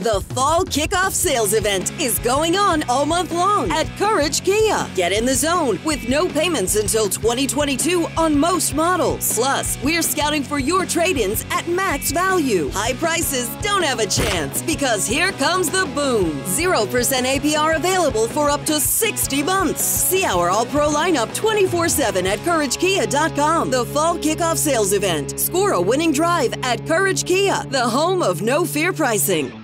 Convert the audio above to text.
The Fall Kickoff Sales Event is going on all month long at Courage Kia. Get in the zone with no payments until 2022 on most models. Plus, we're scouting for your trade-ins at max value. High prices don't have a chance because here comes the boom. 0% APR available for up to 60 months. See our all-pro lineup 24/7 at CourageKia.com. The Fall Kickoff Sales Event. Score a winning drive at Courage Kia, the home of no fear pricing.